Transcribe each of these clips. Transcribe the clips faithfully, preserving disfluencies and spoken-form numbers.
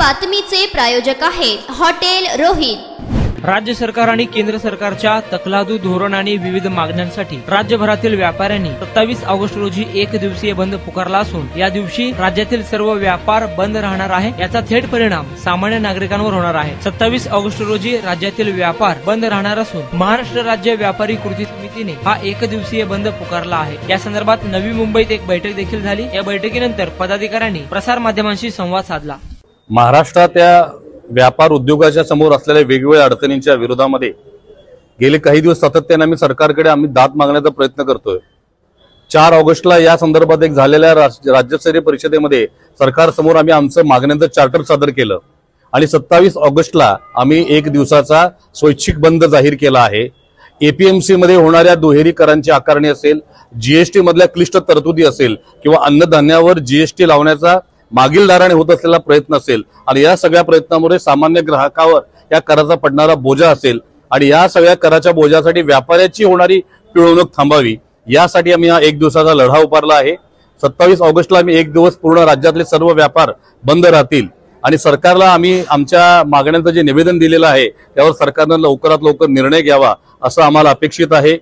बातमीचे प्रायोजक आहेत हॉटेल रोहित। राज्य सरकार आणि केंद्र सरकारच्या तकलादू धोरण आणि विविध मागण्यांसाठी राज्यभरातील व्यापाऱ्यांनी सत्तावीस ऑगस्ट रोजी एक दिवसीय बंद पुकारला असून या दिवशी राज्यातील सर्व व्यापार बंद राहणार आहे। याचा थेट परिणाम सामान्य नागरिकांवर होणार आहे। सत्तावीस ऑगस्ट रोजी राज्यातील व्यापार बंद राहणार असून महाराष्ट्र राज्य व्यापारी कृती समितीने हा एक दिवसीय बंद पुकारला आहे। या संदर्भात नवी मुंबईत एक बैठक देखील झाली। या बैठकीनंतर पदाधिकाऱ्यांनी प्रसार माध्यमांशी संवाद साधला। महाराष्ट्रात या व्यापार उद्योगाच्या समोर असलेल्या वेगवेगळ्या अडचणींच्या विरोधामध्ये गेले काही दिवस सातत्याने आम्ही सरकारकडे आम्ही दाद मागण्याचा प्रयत्न करतोय। चार ऑगस्टला या संदर्भात एक झालेल्या राज्यस्तरीय परिषदेमध्ये सरकार समोर आम्ही आमचं मागण्यांचं चार्टर सादर केलं आणि सत्तावीस ऑगस्टला आम्ही एक दिवसाचा स्वैच्छिक बंद जाहीर केला आहे। एपीएमसी मध्ये होणाऱ्या दुहेरी करांची आकारणी असेल, जीएसटी मधल्या क्लिष्ट तरतुदी असेल किंवा अन्नधान्यावर जीएसटी लावण्याचा मागील दाराने होत असलेला प्रयत्न असेल आणि या सगळ्या प्रयत्नामुळे सामान्य ग्राहकावर या कराचा पडणारा बोजा असेल आणि या सगळ्या कराच्या बोजासाठी व्यापाऱ्याची होणारी पिळवणूक थांबावी यासाठी आम्ही हा एक दिवसाचा लढा उभारला आहे। सत्तावीस ऑगस्टला आम्ही एक दिवस पूर्ण राज्यातले सर्व व्यापार बंद राहतील आणि सरकारला आम्ही आमच्या मागण्यांचं जे निवेदन दिलेलं आहे त्यावर सरकारनं लवकरात लवकर निर्णय घ्यावा असं आम्हाला अपेक्षित आहे।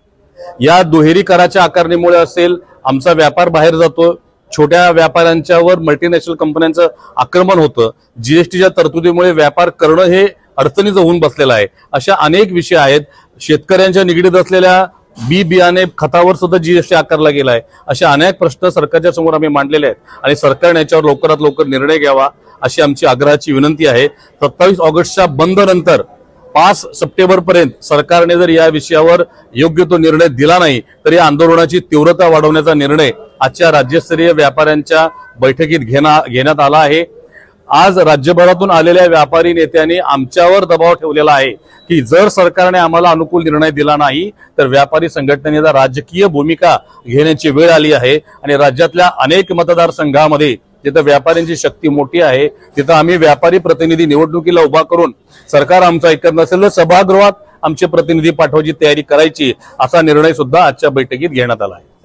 या दुहेरी कराच्या आकारणीमुळे असेल आमचा व्यापार बाहेर जातो, छोट्या व्यापाऱ्यांच्यावर मल्टीनॅशनल कंपन्यांचं आक्रमण होतं, जीएसटीच्या तरतुदीमुळे व्यापार करणं हे अडचणीचं होऊन बसलेलं आहे। अशा अनेक विषय आहेत। शेतकऱ्यांच्या निगडीत असलेल्या बी बियाणे खतावर सुद्धा जीएसटी आकारला गेलाय। अशा अनेक प्रश्न सरकारच्या समोर आम्ही मांडलेले आहेत आणि सरकारने याच्यावर लवकरात लवकर निर्णय घ्यावा अशी आमची आग्रहाची विनंती आहे। सत्तावीस ऑगस्टच्या बंद नंतर पाच सप्टेंबर पर्यंत सरकारने जर या विषयावर योग्य तो निर्णय दिला नाही तर या आंदोलनाची तीव्रता वाढवण्याचा निर्णय आजच्या राज्यस्तरीय व्यापाऱ्यांच्या बैठकीत घेण्यात घेण्यात आला आहे। आज राज्यभरातून आलेल्या व्यापारी नेत्यांनी आमच्यावर दबाव ठेवलेला आहे की जर सरकारने आम्हाला अनुकूल निर्णय दिला नाही तर व्यापारी संघटनेने राजकीय भूमिका घेण्याची वेळ आली आहे आणि राज्यातल्या अनेक मतदारसंघामध्ये जिथं व्यापाऱ्यांची शक्ती मोठी आहे तिथं आम्ही व्यापारी प्रतिनिधी निवडणुकीला उभा करून सरकार आमचं ऐकत नसेल तर सभागृहात आमचे प्रतिनिधी पाठवायची तयारी करायची असा निर्णय सुद्धा आजच्या बैठकीत घेण्यात आला आहे।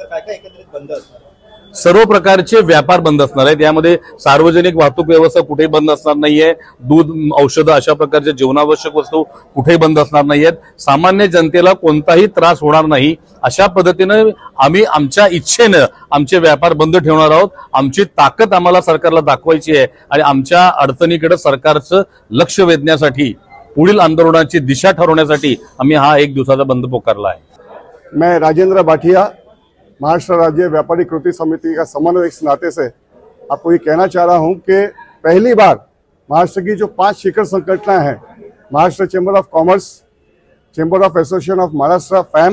सर्व प्रकारचे व्यापार बंद असणार आहेत। यामध्ये सार्वजनिक वाहतूक व्यवस्था कुठेही बंद असणार नाहीये, दूध औषधं अशा प्रकारच्या जीवनावश्यक वस्तू कुठेही बंद असणार नाहीयेत, सामान्य जनतेला कोणताही त्रास होणार नाही अशा पद्धतीनं आम्ही आमच्या इच्छेनं आमचे व्यापार बंद ठेवणार आहोत। आमची ताकद आम्हाला सरकारला दाखवायची आहे आणि आमच्या अडचणीकडे सरकारचं लक्ष वेधण्यासाठी पुढील आंदोलनाची दिशा ठरवण्यासाठी आम्ही हा एक दिवसाचा बंद पुकारला आहे। मैं राजेंद्र भाटिया महाराष्ट्र राज्य व्यापारी कृति समिति का समन्वयक के नाते से आपको ये कहना चाह रहा हूँ कि पहली बार महाराष्ट्र की जो पांच शिखर संगठनाएं हैं, Maharashtra chamber of commerce, chamber of association of Maharashtra, FAM,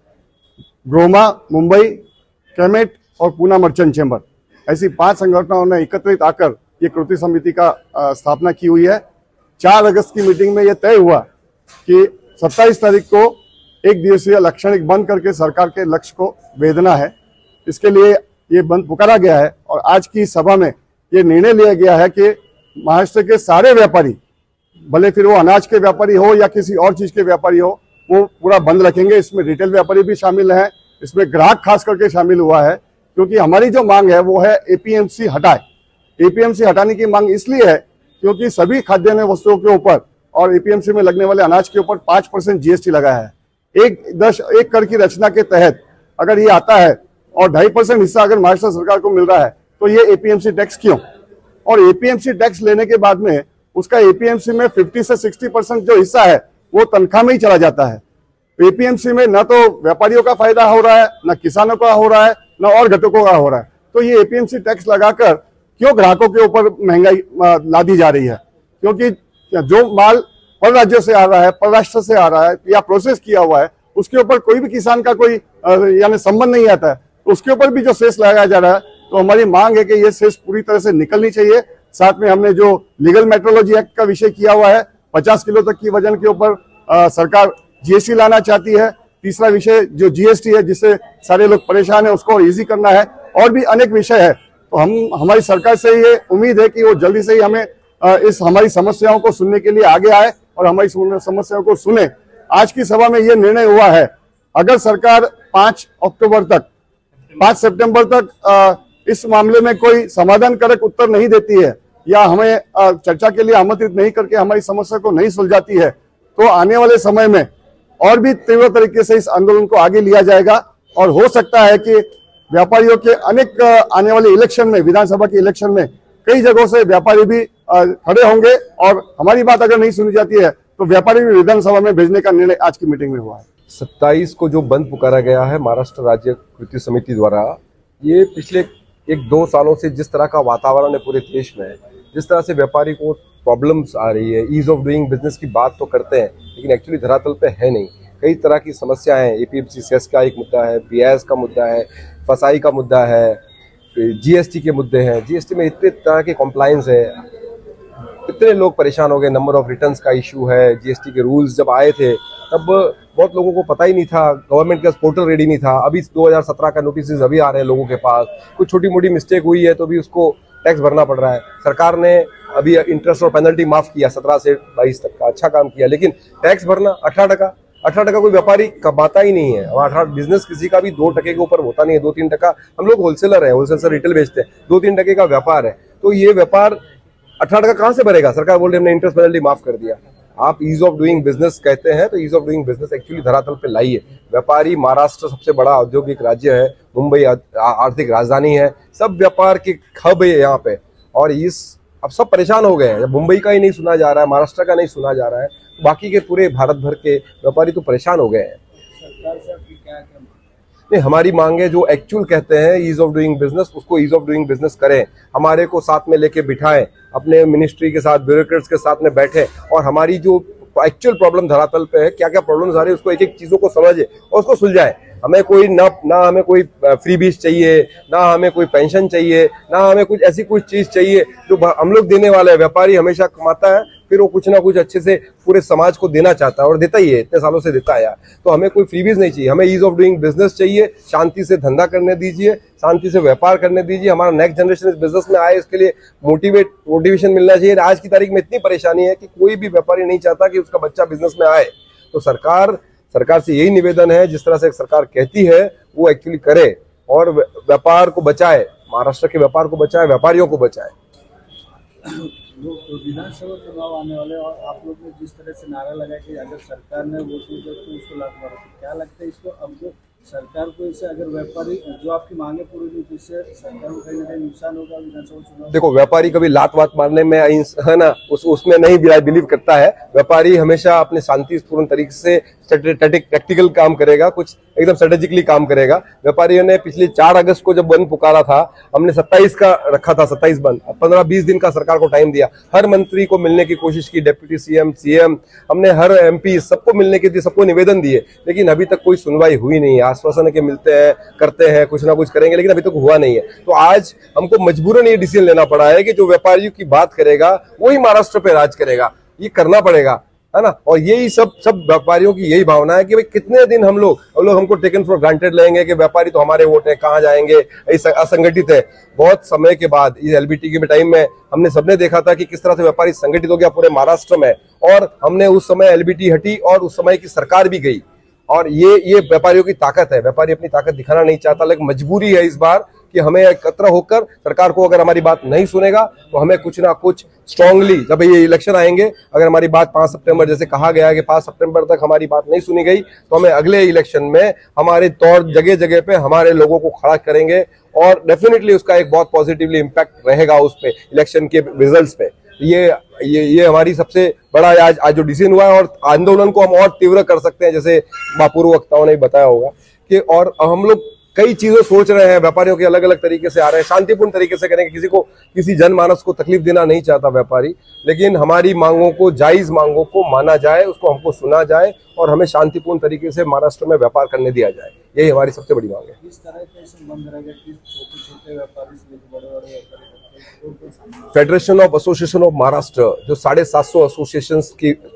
GROMA Mumbai, CAMIT और पूना मर्चेंट चैम्बर, ऐसी पांच संगठनों ने एकत्रित आकर ये कृति समिति का स्थापना की हुई है। चार अगस्त की मीटिंग में यह तय हुआ कि सत्ताईस तारीख को एक दिवसीय लाक्षणिक बंद करके सरकार के लक्ष्य को वेधना है। इसके लिए ये बंद पुकारा गया है और आज की सभा में ये निर्णय लिया गया है कि महाराष्ट्र के सारे व्यापारी, भले फिर वो अनाज के व्यापारी हो या किसी और चीज के व्यापारी हो, वो पूरा बंद रखेंगे। इसमें रिटेल व्यापारी भी शामिल हैं, इसमें ग्राहक खास करके शामिल हुआ है क्योंकि हमारी जो मांग है वो है एपीएमसी हटाए। एपीएमसी हटाने की मांग इसलिए है क्योंकि सभी खाद्यान्न वस्तुओं के ऊपर और एपीएमसी में लगने वाले अनाज के ऊपर पांच परसेंट जीएसटी लगाया है। एक दश एक कर की रचना के तहत अगर ये आता है और ढाई परसेंट हिस्सा अगर महाराष्ट्र सरकार को मिल रहा है तो ये एपीएमसी टैक्स क्यों? और एपीएमसी टैक्स लेने के बाद में उसका एपीएमसी में पचास से साठ परसेंट जो हिस्सा है वो तनख्वाह में ही चला जाता है। एपीएमसी में न तो व्यापारियों का फायदा हो रहा है, न किसानों का हो रहा है, न और घटकों का हो रहा है। तो ये एपीएमसी टैक्स लगाकर क्यों ग्राहकों के ऊपर महंगाई लादी जा रही है? क्योंकि जो माल पर राज्यों से आ रहा है, परराष्ट्र से आ रहा है या प्रोसेस किया हुआ है, उसके ऊपर कोई भी किसान का कोई यानी संबंध नहीं आता है, तो उसके ऊपर भी जो सेस लगाया जा रहा है, तो हमारी मांग है कि ये सेस पूरी तरह से निकलनी चाहिए। साथ में हमने जो लीगल मेट्रोलॉजी एक्ट का विषय किया हुआ है, पचास किलो तक की वजन के ऊपर सरकार जीएसटी लाना चाहती है। तीसरा विषय जो जीएसटी है जिससे सारे लोग परेशान है उसको इजी करना है, और भी अनेक विषय है। तो हम हमारी सरकार से ये उम्मीद है कि वो जल्दी से ही हमें इस हमारी समस्याओं को सुनने के लिए आगे आए और हमारी समस्याओं को सुने। आज की सभा में ये निर्णय हुआ है, अगर सरकार पांच अक्टूबर तक पांच सितंबर तक इस मामले में कोई समाधानकारक उत्तर नहीं देती है या हमें अ, चर्चा के लिए आमंत्रित नहीं करके हमारी समस्या को नहीं सुलझाती है तो आने वाले समय में और भी तीव्र तरीके से इस आंदोलन को आगे लिया जाएगा। और हो सकता है कि व्यापारियों के अनेक आने वाले इलेक्शन में, विधानसभा के इलेक्शन में कई जगहों से व्यापारी भी खड़े होंगे और हमारी बात अगर नहीं सुनी जाती है तो व्यापारी भी विधानसभा में भेजने का निर्णय आज की मीटिंग में हुआ है। सत्ताईस को जो बंद पुकारा गया है महाराष्ट्र राज्य कृषि समिति द्वारा, ये पिछले एक दो सालों से जिस तरह का वातावरण है पूरे देश में, जिस तरह से व्यापारी को प्रॉब्लम्स आ रही है, ईज ऑफ डूइंग बिजनेस की बात तो करते हैं लेकिन एक्चुअली धरातल पे है नहीं। कई तरह की समस्या है, एपीएमसी सेस का एक मुद्दा है, पीआईएस का मुद्दा है, फसाई का मुद्दा है, जीएसटी के मुद्दे हैं। जीएसटी में इतने तरह के कॉम्प्लायंस है, इतने लोग परेशान हो गए, नंबर ऑफ रिटर्न्स का इशू है। जीएसटी के रूल्स जब आए थे तब बहुत लोगों को पता ही नहीं था, गवर्नमेंट का पोर्टल रेडी नहीं था। अभी दो हज़ार सत्रह का नोटिस अभी आ रहे हैं लोगों के पास, कुछ छोटी मोटी मिस्टेक हुई है तो भी उसको टैक्स भरना पड़ रहा है। सरकार ने अभी इंटरेस्ट और पेनल्टी माफ किया सत्रह से बाईस तक का, अच्छा काम किया, लेकिन टैक्स भरना अठारह टका अठारह टका कोई व्यापारी कमाता ही नहीं है। अठारह बिजनेस किसी का भी दो टके के ऊपर होता नहीं है, दो तीन टका। हम लोग होलसेलर है, होलसेल से रिटेल बेचते हैं, दो तीन टके का व्यापार है, तो ये व्यापार अठारह टका कहाँ से भरेगा? सरकार बोल रही है हमने इंटरेस्ट पेनल्टी माफ कर दिया। आप ईज ऑफ डूइंग बिजनेस कहते हैं तो ease of doing business actually धरातल पे लाइए। व्यापारी, महाराष्ट्र सबसे बड़ा औद्योगिक राज्य है, मुंबई आर्थिक राजधानी है, सब व्यापार के हब है यहाँ पे, और इस अब सब परेशान हो गए हैं। मुंबई का ही नहीं सुना जा रहा है, महाराष्ट्र का नहीं सुना जा रहा है, बाकी के पूरे भारत भर के व्यापारी तो परेशान हो गए हैं। सरकार से आपकी क्या क्या नहीं, हमारी मांगे जो एक्चुअल कहते हैं ईज ऑफ डूइंग बिजनेस, उसको ईज ऑफ डूइंग बिजनेस करें, हमारे को साथ में लेके बिठाएं, अपने मिनिस्ट्री के साथ, ब्यूरोक्रेट्स के साथ में बैठे और हमारी जो एक्चुअल प्रॉब्लम धरातल पे है, क्या क्या प्रॉब्लम्स आ रही है, उसको एक एक चीजों को समझे और उसको सुलझाए। हमें कोई ना ना हमें कोई फ्री बीज चाहिए, ना हमें कोई पेंशन चाहिए, ना हमें कुछ ऐसी कुछ चीज चाहिए जो हम लोग देने वाले हैं। व्यापारी हमेशा कमाता है, फिर वो कुछ ना कुछ अच्छे से पूरे समाज को देना चाहता है और देता ही है, इतने सालों से देता है यार। तो हमें कोई फ्रीबीज नहीं चाहिए, हमें ईज ऑफ डूइंग बिजनेस चाहिए। शांति से धंधा करने दीजिए, शांति से व्यापार करने दीजिए, हमारा नेक्स्ट जनरेशन इस बिजनेस में आए, इसके लिए मोटिवेट मोटिवेशन मिलना चाहिए। आज की तारीख में इतनी परेशानी है कि कोई भी व्यापारी नहीं चाहता कि उसका बच्चा बिजनेस में आए। तो सरकार सरकार से यही निवेदन है, जिस तरह से सरकार कहती है वो एक्चुअली करे और व्यापार को बचाए, महाराष्ट्र के व्यापार को बचाए, व्यापारियों को बचाए। विधानसभा चुनाव आने वाले और आप लोग ने जिस तरह से नारा लगाया कि अगर सरकार ने वोट दिया तो उसको लागू करो, तो क्या लगता है इसको अब जो सरकार को इससे अगर व्यापारी जो आपकी मांगे पूरी नहीं तो इससे सरकार को कहीं ना कहीं नुकसान होगा विधानसभा चुनाव? देखो, व्यापारी कभी लात वात मारने में है ना, उस उसमें नहीं बिलीव करता है। व्यापारी हमेशा अपने शांतिपूर्ण तरीके से टैक्टिकल काम करेगा, कुछ एकदम स्ट्रेटेजिकली काम करेगा। व्यापारियों ने पिछले चार अगस्त को जब बंद पुकारा था, हमने सत्ताईस का रखा था, सत्ताईस बंद, पंद्रह बीस दिन का सरकार को टाइम दिया, हर मंत्री को मिलने की कोशिश की, डिप्टी सीएम, सीएम, हमने हर एमपी सबको मिलने के दिए, सबको निवेदन दिए, लेकिन अभी तक कोई सुनवाई हुई नहीं है। आश्वासन के मिलते हैं, करते हैं, कुछ ना कुछ करेंगे, लेकिन अभी तक हुआ नहीं है। तो आज हमको मजबूरन ये डिसीजन लेना पड़ा है कि जो व्यापारियों की बात करेगा वही महाराष्ट्र पे राज करेगा, ये करना पड़ेगा, है ना। और यही सब सब व्यापारियों की यही भावना है कि भाई कितने दिन हम लोग हम लोग हमको टेकन फॉर ग्रांटेड लेंगे कि व्यापारी तो हमारे वोट है, कहाँ जाएंगे, असंगठित है। बहुत समय के बाद इस एलबीटी के टाइम में हमने सबने देखा था कि किस तरह से व्यापारी संगठित हो गया पूरे महाराष्ट्र में, और हमने उस समय एलबीटी हटी और उस समय की सरकार भी गई। और ये ये व्यापारियों की ताकत है। व्यापारी अपनी ताकत दिखाना नहीं चाहता, लेकिन मजबूरी है इस बार कि हमें एकत्र होकर, सरकार को अगर हमारी बात नहीं सुनेगा तो हमें कुछ ना कुछ स्ट्रांगली, जब ये इलेक्शन आएंगे, अगर हमारी बात पांच सितंबर जैसे कहा गया है कि पांच सितंबर तक हमारी बात नहीं सुनी गई तो हमें अगले इलेक्शन में हमारे तौर जगह जगह पे हमारे लोगों को खड़ा करेंगे और डेफिनेटली उसका एक बहुत पॉजिटिवली इम्पैक्ट रहेगा उस पे, इलेक्शन के रिजल्ट्स पे। ये ये ये हमारी सबसे बड़ा आज आज जो डिसीजन हुआ है, और आंदोलन को हम और तीव्र कर सकते हैं, जैसे पूर्व वक्ताओं ने बताया होगा कि, और हम लोग कई चीजें सोच रहे हैं, व्यापारियों के अलग अलग तरीके से आ रहे हैं, शांतिपूर्ण तरीके से करेंगे, किसी को किसी जनमानस को तकलीफ देना नहीं चाहता व्यापारी, लेकिन हमारी मांगों को, जायज मांगों को माना जाए, उसको हमको सुना जाए और हमें शांतिपूर्ण तरीके से महाराष्ट्र में व्यापार करने दिया जाए। यही हमारी सबसे बड़ी मांग है। किस तरह से बंद रहेगा कि छोटे छोटे व्यापारी से बड़े बड़े व्यापारी? Federation of association of Maharashtra, जो साढ़े सात सौ एसोसिएशन की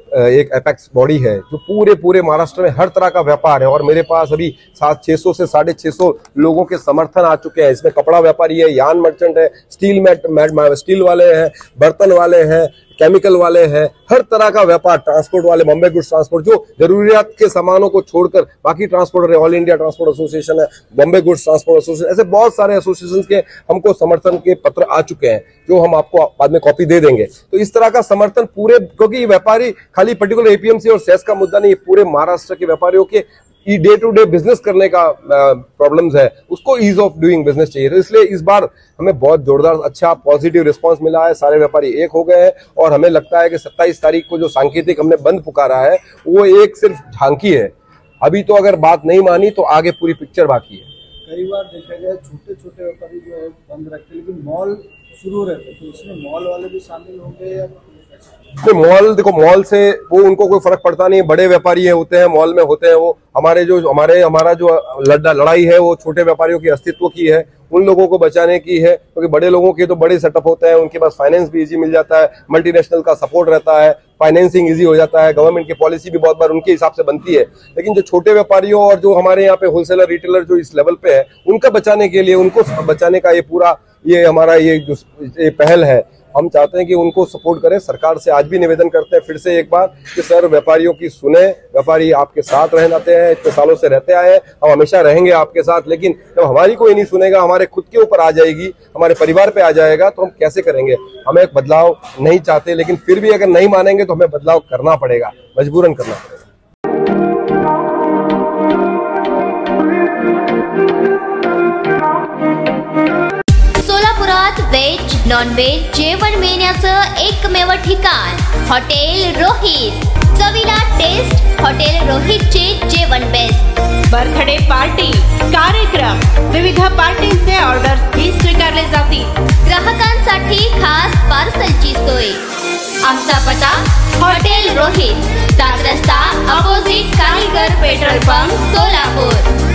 एक एपेक्स बॉडी है जो पूरे पूरे महाराष्ट्र में हर तरह का व्यापार है, और मेरे पास अभी सात छह सौ से साढ़े छह सौ लोगों के समर्थन आ चुके हैं। इसमें कपड़ा व्यापारी है, यान मर्चेंट है, स्टील मैट, मैट स्टील वाले हैं, बर्तन वाले हैं, केमिकल वाले हैं, हर तरह का व्यापार, ट्रांसपोर्ट वाले, बॉम्बे गुड्स ट्रांसपोर्ट, जो जरूरियात के सामानों को छोड़कर बाकी ट्रांसपोर्टर है, ऑल इंडिया ट्रांसपोर्ट एसोसिएशन है, बॉम्बे गुड्स ट्रांसपोर्ट एसोसिएशन, ऐसे बहुत सारे एसोसिएशन के हमको समर्थन के पत्र आ चुके हैं जो हम आपको बाद में कॉपी दे देंगे। तो इस तरह का समर्थन पूरे, क्योंकि व्यापारी खाली पर्टिकुलर एपीएमसी और सेस का मुद्दा नहीं, पूरे महाराष्ट्र के व्यापारियों के डे टू डे बिजनेस करने का प्रॉब्लम्स है, उसको ईज ऑफ डूइंग बिजनेस चाहिए। तो इसलिए इस बार हमें बहुत जोरदार अच्छा पॉजिटिव रिस्पांस मिला है, सारे व्यापारी एक हो गए हैं, और हमें लगता है कि सत्ताईस तारीख को जो सांकेतिक हमने बंद पुकारा है वो एक सिर्फ झांकी है। अभी तो अगर बात नहीं मानी तो आगे पूरी पिक्चर बाकी है। कई बार देखा गया छोटे छोटे व्यापारी जो है बंद रखते, लेकिन मॉल शुरू रहते, तो इसमें मॉल वाले भी शामिल होंगे या तो मॉल, देखो मॉल से वो उनको कोई फर्क पड़ता नहीं, बड़े व्यापारी है होते हैं मॉल में होते हैं, वो हमारे जो हमारे हमारा जो लड़ाई है वो छोटे व्यापारियों के अस्तित्व की है, उन लोगों को बचाने की है, क्योंकि तो बड़े लोगों के तो बड़े सेटअप होते हैं, उनके पास फाइनेंस भी इजी मिल जाता है, मल्टीनेशनल का सपोर्ट रहता है, फाइनेंसिंग इजी हो जाता है, गवर्नमेंट की पॉलिसी भी बहुत बार उनके हिसाब से बनती है। लेकिन जो छोटे व्यापारियों और जो हमारे यहाँ पे होलसेलर रिटेलर जो इस लेवल पे है, उनका बचाने के लिए, उनको बचाने का ये पूरा ये हमारा ये जो ये पहल है, हम चाहते हैं कि उनको सपोर्ट करें। सरकार से आज भी निवेदन करते हैं फिर से एक बार कि सर व्यापारियों की सुने, व्यापारी आपके साथ रहना हैं, इतने सालों से रहते आए हैं, हम हमेशा रहेंगे आपके साथ, लेकिन जब हमारी कोई नहीं सुनेगा, हमारे खुद के ऊपर आ जाएगी, हमारे परिवार पे आ जाएगा, तो हम कैसे करेंगे। हमें एक बदलाव नहीं चाहते, लेकिन फिर भी अगर नहीं मानेंगे तो हमें बदलाव करना पड़ेगा, मजबूरन करना पड़ेगा। सोलापुरात व्हेज नॉन व्हेज जेवण मिळण्याचं एकमेव ठिकाण हॉटेल रोहित। चवीला टेस्ट हॉटेल रोहितचे जेवण बेस्ट। बर्थडे पार्टी, कार्यक्रम, विविध पार्टींचे ऑर्डर्स ही स्वीकारले जातील। ग्राहकांसाठी खास पार्सलची सोय। आमचा पत्ता हॉटेल रोहित, दास रस्ता अपोजिट कारीगर पेट्रोल पंप, सोलापूर।